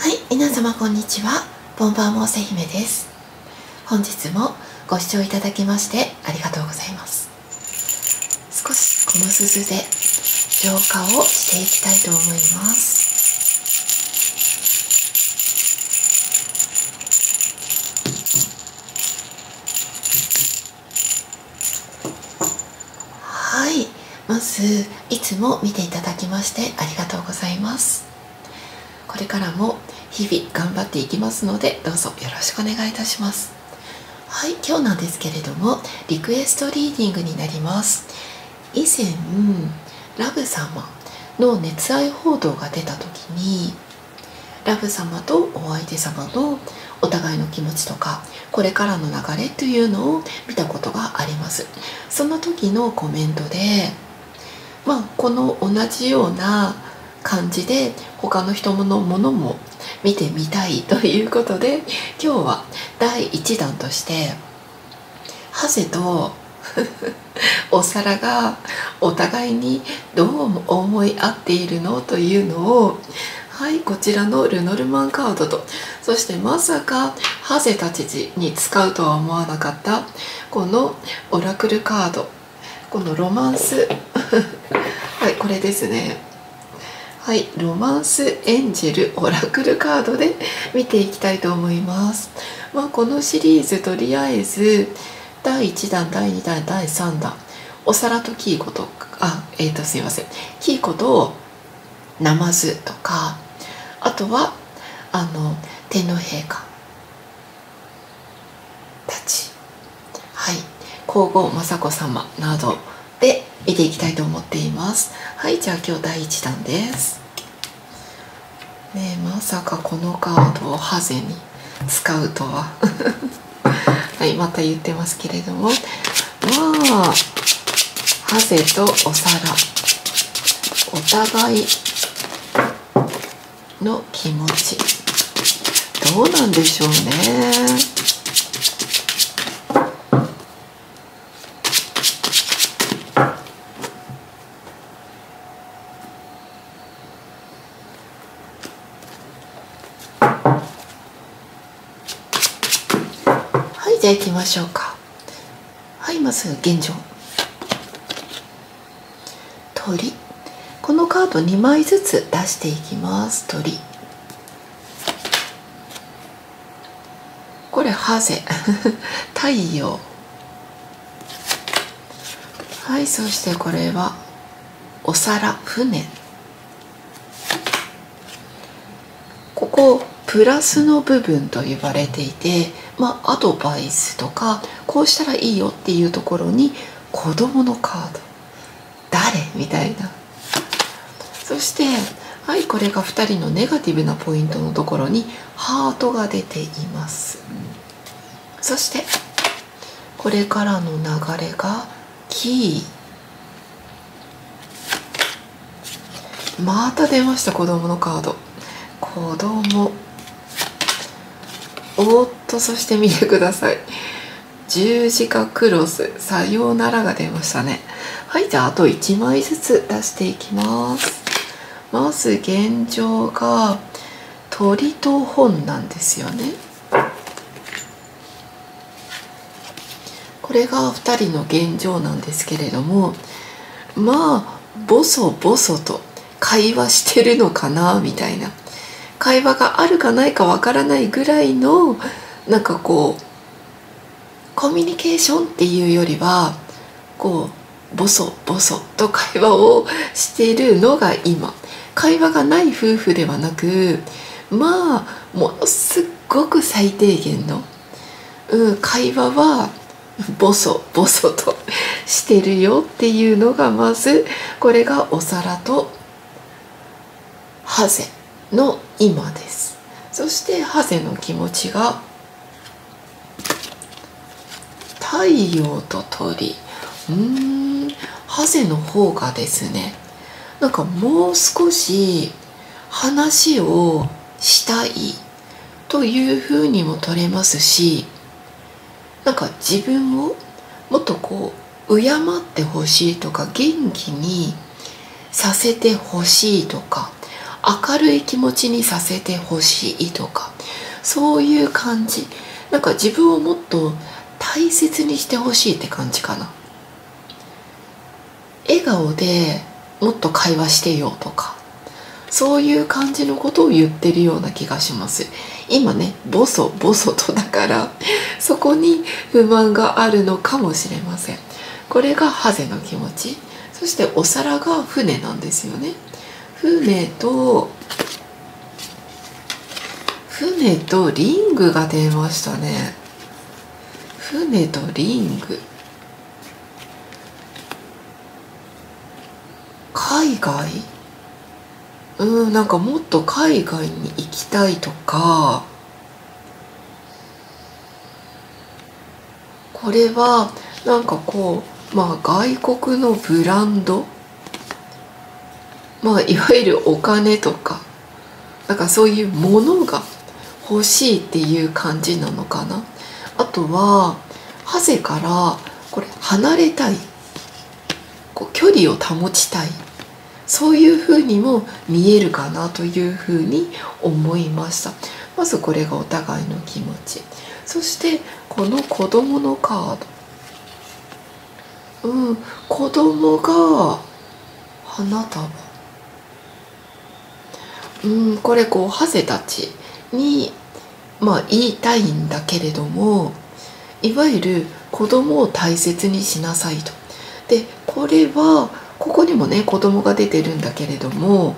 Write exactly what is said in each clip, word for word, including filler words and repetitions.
はい、皆様こんにちは。ボンバーモーセ姫です。本日もご視聴いただきましてありがとうございます。少しこの鈴で浄化をしていきたいと思います。はい、まずいつも見ていただきましてありがとうございます。これからも日々頑張っていきますので、どうぞよろしくお願いいたします。はい、今日なんですけれども、リクエストリーディングになります。以前ラブ様の熱愛報道が出た時に、ラブ様とお相手様のお互いの気持ちとか、これからの流れというのを見たことがあります。その時のコメントで、まあこの同じような感じで他の人のものも見てみたいということで、今日はだいいちだんとしてハゼとお皿がお互いにどう思い合っているのというのを、はい、こちらのルノルマンカードと、そしてまさかハゼたちに使うとは思わなかったこのオラクルカード、このロマンスはい、これですね。はい、ロマンスエンジェルオラクルカードで見ていきたいと思います。まあ、このシリーズとりあえずだいいちだん、だいにだん、だいさんだん、お皿とキーコとあえっ、ー、とすいませんキーコとナマズとか、あとはあの天皇陛下たち、はい、皇后雅子様などで見ていきたいと思っています。はい、じゃあ今日だいいちだんです。ねえ、まさかこのカードをハゼに使うとははい、また言ってますけれども、わあ、ハゼとお皿、お互いの気持ちどうなんでしょうね。じゃあ行きましょうか。はい、まず現状、鳥、このカードにまいずつ出していきます。鳥、これハゼ太陽、はい、そしてこれはお皿、船、ここプラスの部分と呼ばれていて、まあ、アドバイスとかこうしたらいいよっていうところに子供のカード、誰みたいな。そしてはい、これがふたりのネガティブなポイントのところにハートが出ています。そしてこれからの流れがキー、また出ました子供のカード、子供、おーっと、そして見てください、十字架クロス、さようならが出ましたね。はい、じゃああといちまいずつ出していきます。まず現状が鳥と本なんですよね。これがふたりの現状なんですけれども、まあボソボソと会話してるのかなみたいな、会話があるかないかわからないぐらいの、なんかこうコミュニケーションっていうよりはこうボソボソと会話をしているのが今、会話がない夫婦ではなく、まあものすっごく最低限の、うん、会話はボソボソとしてるよっていうのが、まずこれがお皿とハゼの今です。そしてハゼの気持ちが太陽と鳥、うーん、ハゼの方がですね、なんかもう少し話をしたいというふうにも取れますし、なんか自分をもっとこう敬ってほしいとか、元気にさせてほしいとか、 明るい気持ちにさせてほしいとか、そういう感じ。なんか自分をもっと大切にしてほしいって感じかな。笑顔でもっと会話してよとか、そういう感じのことを言ってるような気がします。今ね、ボソボソとだからそこに不満があるのかもしれません。これがハゼの気持ち。そしてお皿が船なんですよね。船と船とリングが出ましたね。船とリング。海外、うん、なんかもっと海外に行きたいとか、これはなんかこう、まあ外国のブランド、まあいわゆるお金とか、なんかそういうものが欲しいっていう感じなのかな。あとはハゼからこれ離れたい、こう距離を保ちたい、そういうふうにも見えるかなというふうに思いました。まずこれがお互いの気持ち。そしてこの子供のカード、うん、子供が花束、うん、これこうハゼたちにまあ言いたいんだけれども、いわゆる子供を大切にしなさいと。でこれはここにもね子供が出てるんだけれども、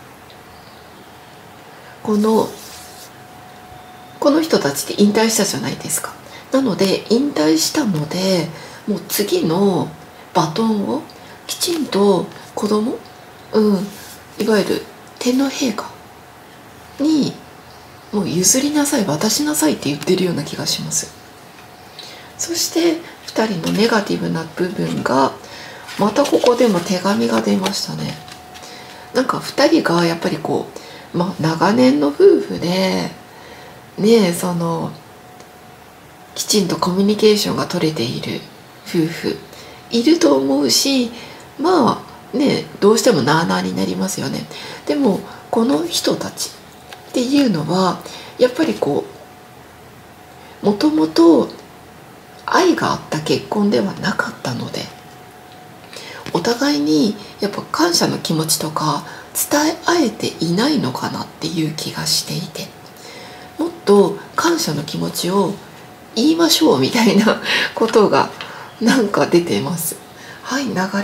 このこの人たちって引退したじゃないですか。なので引退したので、もう次のバトンをきちんと子供、うん、いわゆる天皇陛下にもう譲りなさい、渡しなさいって言ってるような気がします。そしてふたりのネガティブな部分が、またここでも手紙が出ましたね。なんかふたりがやっぱりこう、まあ、長年の夫婦でね、そのきちんとコミュニケーションが取れている夫婦いると思うし、まあね、どうしてもなあなあになりますよね。でもこの人たちっていうのはやっぱりこうもともと愛があった結婚ではなかったので、お互いにやっぱ感謝の気持ちとか伝え合えていないのかなっていう気がしていて、もっと感謝の気持ちを言いましょうみたいなことがなんか出てます。はい、流れ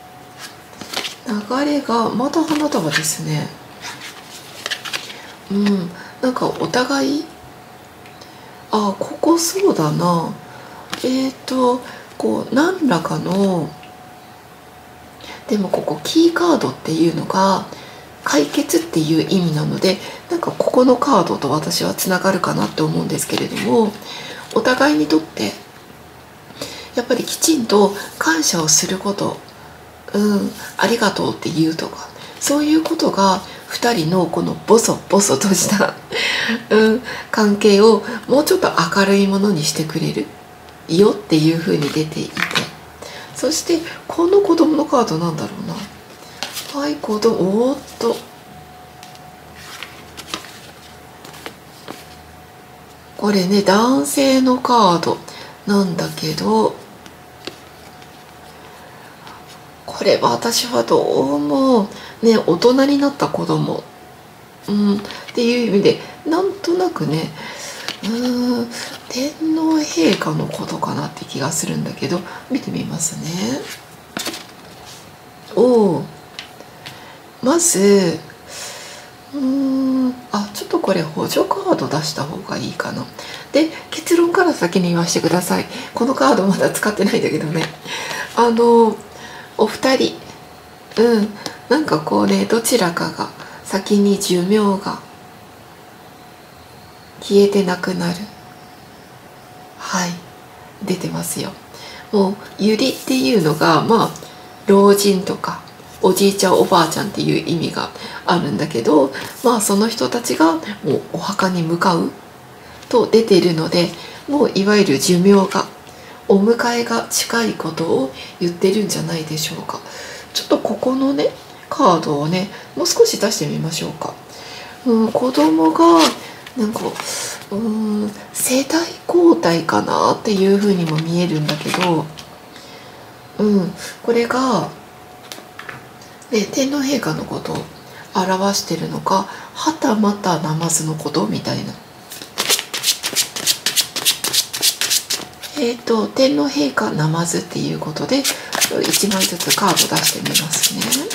流れがまた花束ですね。うん、なんかお互い、あ、ここそうだな、えっとこう何らかの、でもここキーカードっていうのが解決っていう意味なので、なんかここのカードと私はつながるかなって思うんですけれども、お互いにとってやっぱりきちんと感謝をすること、うん、ありがとうって言うとか、そういうことがふたりのこのボソボソとした、うん、関係をもうちょっと明るいものにしてくれるよっていう風に出ていて、そしてこの子供のカードなんだろうな。はい、子供、おーっとこれね男性のカードなんだけど、これは私はどうもね大人になった子供、うん、っていう意味でなんとなくね、うーん天皇陛下のことかなって気がするんだけど、見てみますね。おお、まずうーんあちょっとこれ補助カード出した方がいいかな。で結論から先に言わせてください。このカードまだ使ってないんだけどね、あのお二人、うんなんかこうね、どちらかが先に寿命が消えてなくなる、はい出てますよ。もうゆりっていうのがまあ老人とかおじいちゃんおばあちゃんっていう意味があるんだけど、まあその人たちがもうお墓に向かうと出ているので、もういわゆる寿命がお迎えが近いことを言ってるんじゃないでしょうか。ちょっとここのねカードをねもう少し出してみましょうか。うん、子供がなんかうーん世代交代かなっていう風にも見えるんだけど、うん、これが、ね、天皇陛下のことを表してるのか、はたまたナマズのことみたいな。えっと天皇陛下ナマズっていうことでいちまいずつカード出してみますね。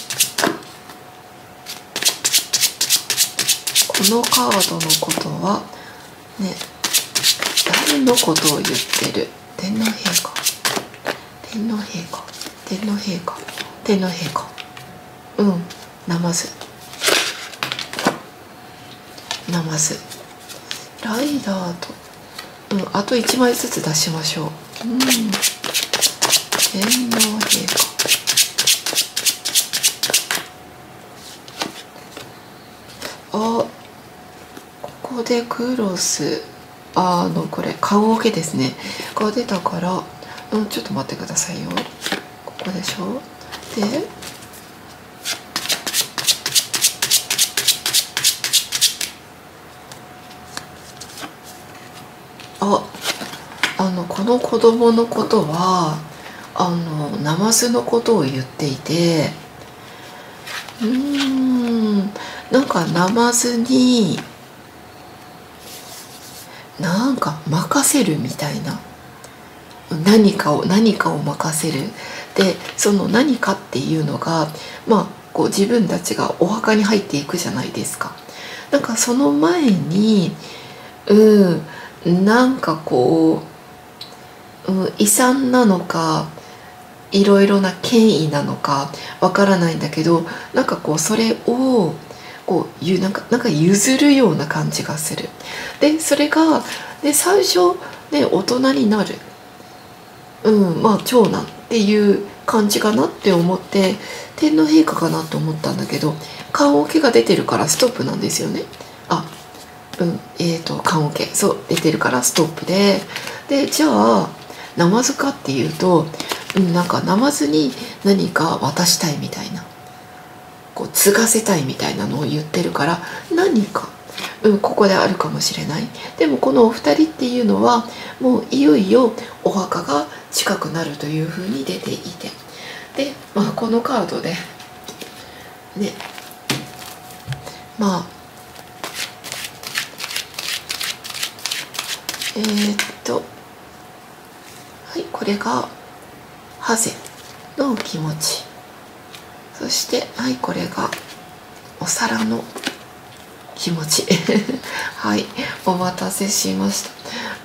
このカードのことはね、誰のことを言ってる？天皇陛下、天皇陛下、天皇陛下、天皇陛下。うん、ナマズ、ナマズ、ライダーと、うん、あといちまいずつ出しましょう。うん、天皇陛下。あ、ここでクロス、あのこれ顔桶ですねが出たから、うん、ちょっと待ってくださいよ。ここでしょ。でああのこの子供のことはあのナマズのことを言っていて、うーんなんかナマズになんか任せるみたいな、何かを何かを任せる。でその何かっていうのがまあこう自分たちがお墓に入っていくじゃないですか。なんかその前にうんなんかこう、うん、遺産なのかいろいろな権威なのかわからないんだけど、なんかこうそれをこうゆなんかなんか譲るような感じがする。でそれがで最初ね大人になる、うんまあ長男っていう感じかなって思って天皇陛下かなと思ったんだけど、棺桶が出てるからストップなんですよね。あうんえーと棺桶そう出てるからストップで、でじゃあナマズかっていうと、うん、なんかナマズに何か渡したいみたいな、こう継がせたいみたいなのを言ってるから何か、うん、ここであるかもしれない。でもこのお二人っていうのはもういよいよお墓が近くなるというふうに出ていて、で、まあ、このカードでねまあえー、っとはいこれがハゼの気持ち、そしてはいこれがお皿の気持ちはいお待たせしました。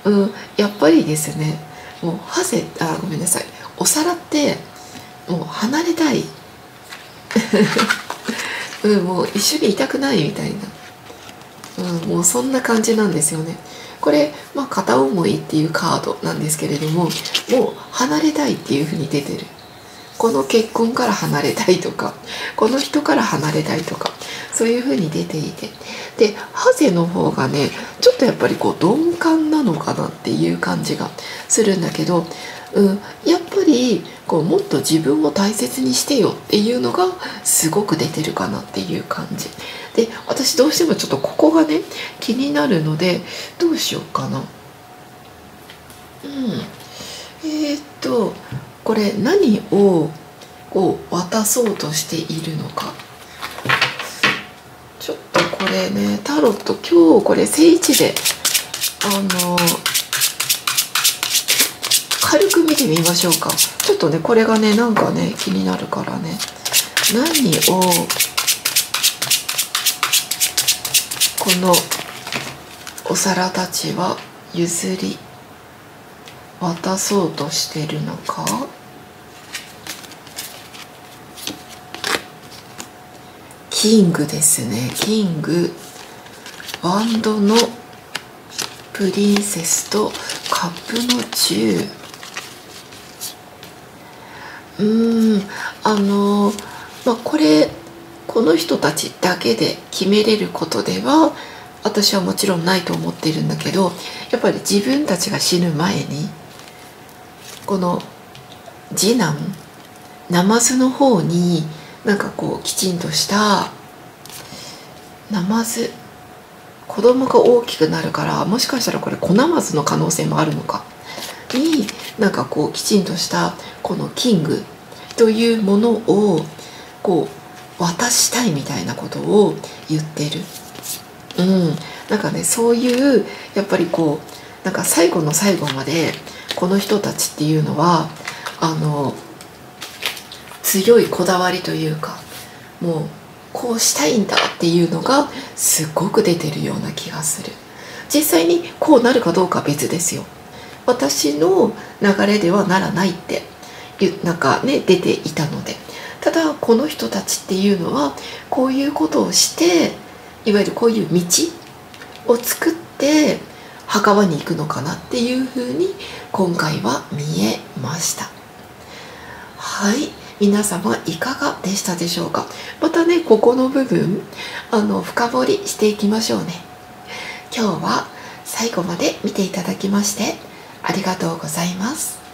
うんやっぱりですね、もうハゼあごめんなさいお皿ってもう離れたいうんもう一緒にいたくないみたいな、うんもうそんな感じなんですよね。これ、まあ、片思いっていうカードなんですけれども、もう離れたいっていうふうに出てる。この結婚から離れたいとかこの人から離れたいとかそういうふうに出ていて、でハゼの方がねちょっとやっぱりこう鈍感なのかなっていう感じがするんだけど、うん、やっぱりこうもっと自分を大切にしてよっていうのがすごく出てるかなっていう感じで、私どうしてもちょっとここがね気になるのでどうしようかな。うんえー、っとこれ何をこう渡そうとしているのか、ちょっとこれねタロット今日これ正位置であの軽く見てみましょうか。ちょっとねこれがねなんかね気になるからね、何をこのお皿たちは譲り渡そうとしてるのか。キングですね、キングワンドのプリンセスとカップのじゅう。うーんあのまあこれこの人たちだけで決めれることでは私はもちろんないと思っているんだけど、やっぱり自分たちが死ぬ前にこの次男ナマズの方になんかこうきちんとしたナマズ、子供が大きくなるから、もしかしたらこれコナマズの可能性もあるのかに、なんかこうきちんとしたこのキングというものをこう渡したいみたいなことを言ってる。うん、なんかね、そういうやっぱりこうなんか最後の最後までこの人たちっていうのはあの強いこだわりというか、もうこうしたいんだっていうのがすごく出てるような気がする。実際にこうなるかどうかは別ですよ。私の流れではならないってなんかね出ていたので、ただこの人たちっていうのはこういうことをして、いわゆるこういう道を作って墓場に行くのかなっていうふうに今回は見えました。はい、皆様いかがでしたでしょうか。またね、ここの部分あの深掘りしていきましょうね。今日は最後まで見ていただきましてありがとうございます。